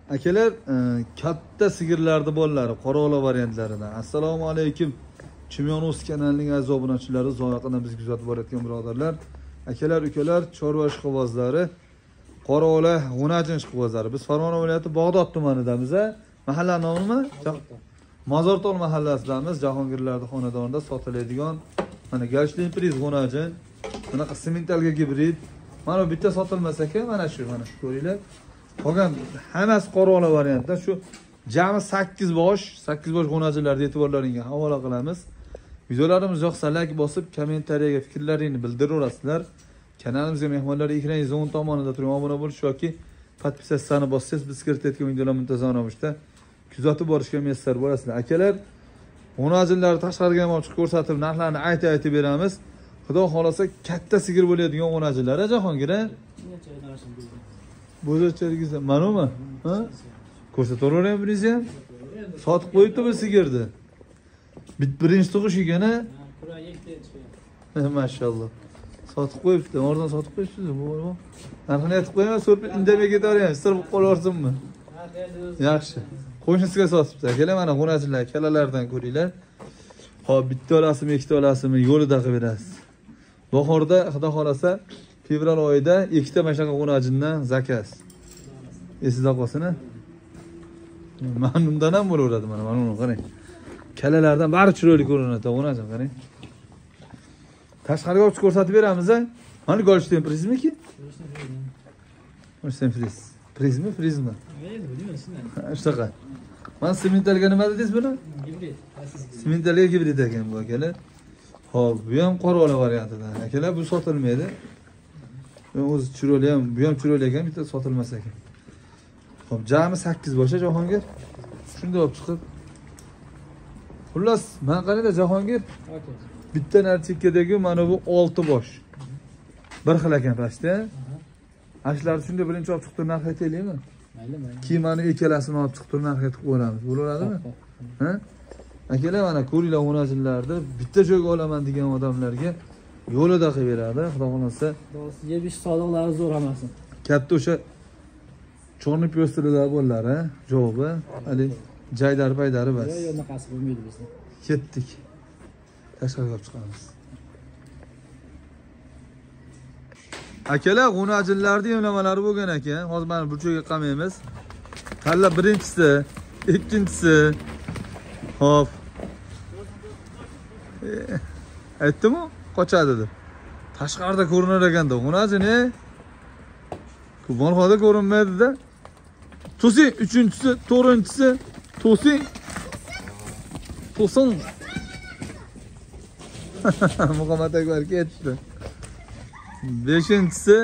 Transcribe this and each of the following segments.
Akalar, katta sigirlarni bolalari, qora ola variantlaridan. Assalomu alaykum. Chimyonos kanalining aziz obunachilari, zoyaqadan biz kuzatib borayotgan birodarlar. Akalar, ukalar, chorva ishqibozlari, qora ola, g'unajin ishqibozlari. Biz Farg'ona viloyati Bog'dod tumanidamiz. Mahalla nomimi? Mozortol mahallasidamiz. Jahongirlarning xonadonida sotiladigan mana galshtli priz g'unajin, bunaqa sementalga gibrid. Mana bitta sotilmasa-ku, mana shu ko'ringlar. Qolgan hammasi qora ola variantda. Shu jami 8 bosh g'unajilarni e'tiborlaringga havola qilamiz. Videolarimiz yoqsa like bosib, kommentariyaga fikrlaringni bildirasizlar. Kanalimizga mehmonlar ekraningiz o'ng tomonida turgan obuna bo'lish yoki podpisatsiyani bossangiz biz kiritayotgan videolar muntazam ravishda kuzatib borishga muyassar bo'lasizlar. Akalar, g'unajinlarni tashqariga ham chiqib ko'rsatib, narxlarni aytib beramiz. Xudo xolasa katta sigir bo'ladigan g'unajinlar, Jahongir, bo'zarchaligingiz manimi? Ha? Ko'rsataveraymi biringiz ham? Sotib qo'yibdi bu sigirni. Birinchi tug'ish ekan-a? Mashalloh. Sotib qo'yibdi. Oradan sotib qo'yibsiz bu. Narxini aytib qo'yma, so'rib indamay ketaveramiz. Sir bo'lib qolaversinmi? Yaxshi. Qo'shnisiga sotibdi. Akalar, mana g'unajinlar, kalalardan ko'ringlar. Hop, bitta olasizmi, ikkita olasizmi, yo'lida qilib berasiz. Bahorda, xudo xolasa, fevral oyida ikkita mashaqa g'unajindan zakaz. Esingizda qolsin-a? Mamnundan ham bo'laveradi mana uni qarang. Kalalardan bari chiroyli ko'rinadi, g'unajin qarang. Tashqariga olib ko'rsatib beramiz-a? Mana golshten prizmiki? Golshten priz. Prizmi, prizmi? Shunaqa. Mana sementalga nima dedingiz buni? Gibrid. Sementalga gibrid ekan bu akalar. Hop, bu ham qora ola variantidan. Akalar, bu sotilmaydi. O'zi chiroyli ham, bu ham chiroyli ekan, bitta sotilmas ekan. Hop, jami 8 bosh Jahongir. Shunday olib chiqib. Xullas, men qarayda Jahongir. Bitta narchikadagi mana bu 6 bosh. Bir xil ekan pastda. Ashlarni shunday birinchi olib chiqib narx aytaylikmi? Mayli. Kiyimani ikkalasini olib chiqib narx aytib qo'yamiz. Bo'laveradimi? Ha? Akalar, mana ko'ringlar g'unajinlarni bitta joyga olaman degan odamlarga yo'lida qilib beradi. Xudo xolasa, yebish sodiqlari zo'r olmasin. Katta o'sha chorni pyostrilar bo'lar, javobi. Hali jaydar-paydari bas. Yo'q, unaqasi bo'lmaydi bizda. Ketdik. Tashqariga olib chiqamiz. Akalar, g'unajinlarning yo'lamalari bo'lgan ekan. Hozir mana burchaga qamaymiz. Tanlab birinchisi, ikkinchisi. Hop. Aytdim-ku, qochadi deb. Tashqarida ko'rinar ekanda, g'unajini. Ko'pon holda ko'rinmaydi-da. To'sing, uchinchisi, to'rtinchisi, to'sing. To'sin. Muhammad akbar ketdi. Beshinchisi,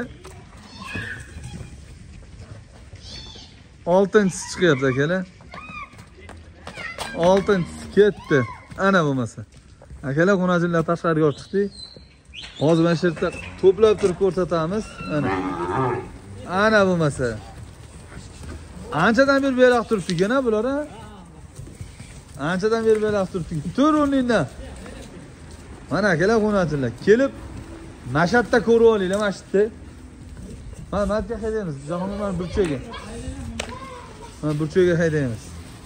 oltinchisi chiqyapti akalar. Oltinchisi ketdi. Ana bo'lmasa. Akalar, g'unajinlar tashqariga olib chiqdik. Hozir mana shu yerda to'plab turib ko'rsatamiz. Ana bo'lmasa. Anchadan beri beroq turibdi ekan bular, ha? Anchadan beri beroq turibdi. Tur o'rningdan. Mana akalar, g'unajinlar kelib mashatda ko'rib olinglar, mashatda. Mana matga haydaymiz. Jahongir, mana burchaga. Mana burchaga haydaymiz.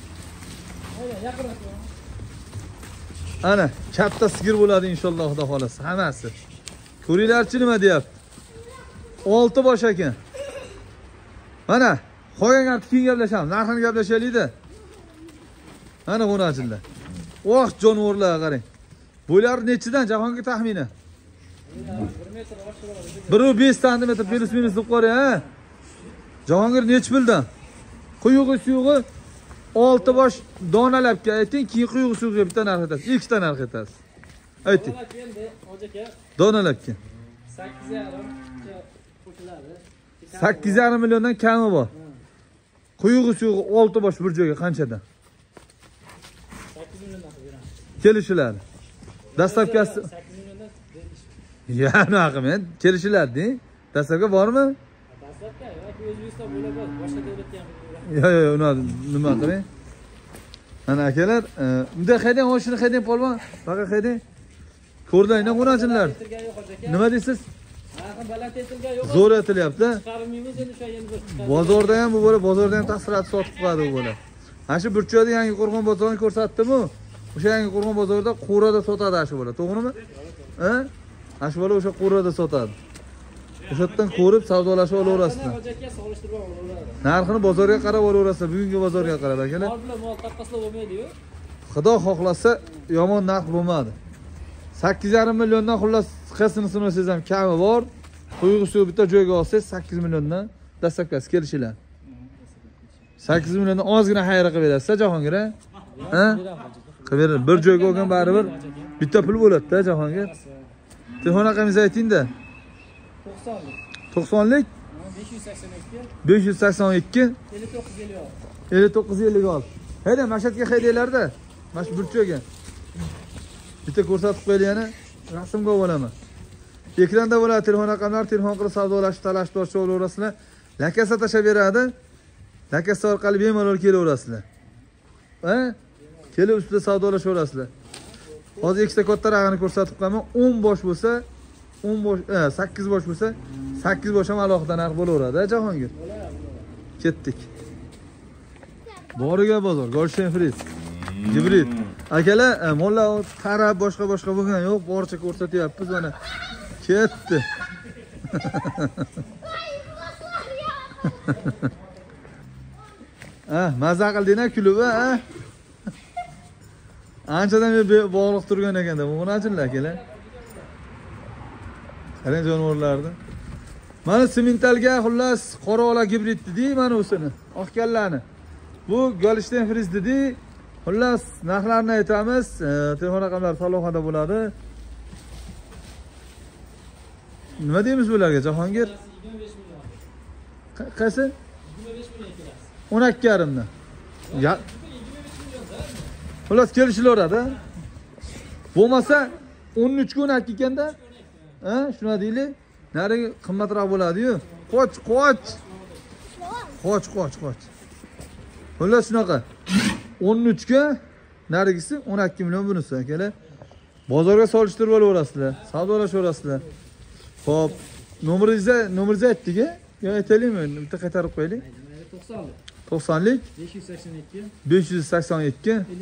Ana, katta sigir bo'ladi inshaalloh, xudo xolasa, hammasi. Ko'ringlarchi nima deyapti? 6 bosh ekan. Mana, qolgan gapni keyin gaplashamiz. Narxini gaplashaylik-da. Mana g'unajinlar. Oh, jonivorlar qarang. Bo'ylari nechidan Jahongir taxmini? 1.5 sm plus minus deb qo'ray, ha? Jahongir nech bildan? Quyug'i suyug'i 6 bosh donalabga ayting, keyin quyug'i suyug'iga bitta narx aytasiz, ikkita narx aytasiz. Ayting. Donalabga 8,5 milliondan kami bor. Quyug'i suyug'i 6 bosh bir joyga qanchadan? 8 milliondan beramiz. Kelishiladi. Dastavkasi 8 milliondan yana aqim, kelishiladi. Dastavka bormi? Dastavka yoki O'zbekiston bo'ylab boshqa davlatga ham. Yo'q, nima qiling? Mana akalar, bunday haydang, shuni haydang polvon. Faqat haydang. Ko'rlayna g'unajinlar. Nima deysiz? Narxi baland etilgan yo'q. Zo'r aytilyapti. Chiqarmaymiz endi o'sha endi bir. Bozorda ham bu bola, bozorda ham tasirlatib sotib qo'yadi bu bola. Mana shu Burchakda yangi Qo'rg'on bozorini ko'rsatdim-ku. O'sha yangi Qo'rg'on bozorida qo'rada sotadi shu bola, to'g'rimi? Ha? Shu bola o'sha qo'rada sotadi. O'sha yerdan ko'rib savdolashib olaverasizlar. Hojatga solishtirib olaveradi. Narxini bozorga qarab olaverasizlar, bugungi bozorga qarab akalar. Mol bilan mol taqqaslab bo'lmaydi-yu. Xudo xohlasa yomon narx bo'lmadi. 8,5 milliondan xullas qismini sunasiz ham kami bor. Tuyg'usi bitta joyga olsangiz 8 milliondan dastlabkasi kelishinglar. 8 milliondan ozgina xayr qilib berasiz, Jahongir, ha? Qilib berar. Bir joyga olgan baribir bitta pul bo'ladi-da, Jahongir. Telefon raqamingizni ayting-da. 90lik. 90lik 582 582 5956. 5956. Hayda, mashatga haydanglar-da. Mana shu Burchakga. Bitta ko'rsatib qo'yaylik yana. Rasmga olaman. Ekranda bo'ladi telefon raqamlari, telefon qilib savdolashib, talashib olaverasizlar. Lakasa tashab beradi. Lakasa orqali bemalol kelaverasizlar. Ha? Kelib ustida savdolashaverasizlar. Hozir ikkita katta raqamni ko'rsatib qo'yaman. 10 bosh bo'lsa, 10 bosh, 8 bosh bo'lsa, 8 bosh ham alohida narx bo'laveradi, Jahongir. Ketdik. Boriga bozor, Golshen Fritz. Gibrid. Akalar, mollar qarab boshqa bo'lgan yo'q, boricha ko'rsatyapmiz mana. Ketdi. Maza qildinglar kulib, ha? Anchadan beri bog'liq turgan ekanda, bu qanachillar akalar? Qarang jonivorlarni. Mana simentalga xullas qora ola gibrid dedi, mana o'sini, oqkallani. Bu Golshen Fritz dedi. Xullas, narxlarni aytamiz. Telefon raqamlari salohada bo'ladi. Nima deymiz bularga, Jahongir? 25 million. Qaysi? 25 million kelasiz. 12,5 dan. Ya. Xullas kelishilaveradi. Bo'lmasa 13 kun ekanda, ha, shuna deylik. Narigi qimmatroq bo'ladi-yu. Qoch. Xullas shunaqa. 13 ga, narigisi 12 million bunisi akalar. Bozorga solishtirib olaverasizlar, savdolashaverasizlar. Xo'p, nomeringizni aytdik-a? Yo, aytaylikmi? Bitta qaytarib qo'yaylik. 90lik. 90lik 582 582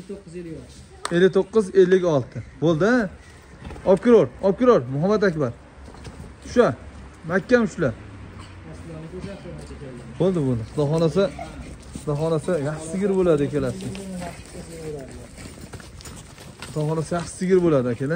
5956. Bo'ldi, ha? Olib kiror, Muhammad Akbar. Shu, mahkam shular. Bo'ldi. Xudo xolasa yaxshi sigir bo'ladi kelasi. Xudo xolasa yaxshi sigir bo'ladi akalar.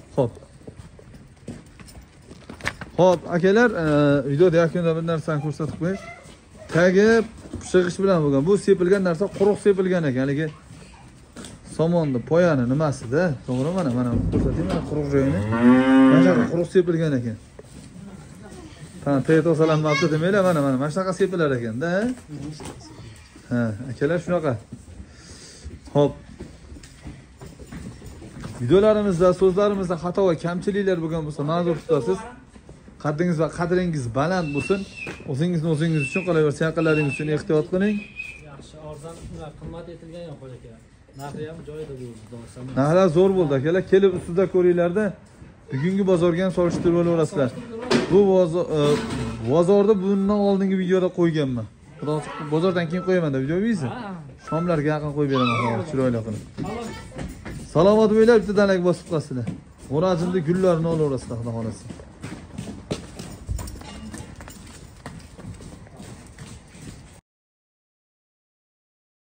Xo'p, akalar, videoda yakunda bir narsani ko'rsatib qo'yay. Tagi pishig'ish bilan bo'lgan. Bu sepilgan narsa quruq sepilgan ekan. Haligi somonni poyani nimasida? To'g'ri, mana ko'rsataymi, mana quruq joyini. Mana quruq sepilgan ekan. Tayyor tozalanmabdi demaylar, mana shunaqa sepilar ekan-da. Ha, akalar shunaqa. Xo'p. Videolarimizda, so'zlarimizda xato va kamchiliklar bo'lgan bo'lsa, ma'zur tutasiz. Qaddingiz va qadringiz baland bo'lsin. O'zingizni uchun, qolaversa yaqinlaringiz uchun ehtiyot qiling. Yaxshi, arzon, qimmat etilgan yo'q aka. Narxi ham joyida bo'ldi. Narxlar zo'r bo'ldi akalar. Kelib ustida ko'ringlarda, bugungi bozorga ham solishtirib olasizlar. Bu bozorda bundan oldingi videoda qo'yganman. Bozordan keyin qo'yaman-da videomizni. Shomlarga yaqin qo'yib beraman, chiroyli qilib. Salomat bo'linglar, bitta danak bosib qo'yasizlar. G'urajimda gullarni olaverasizlar, xudo xolasa.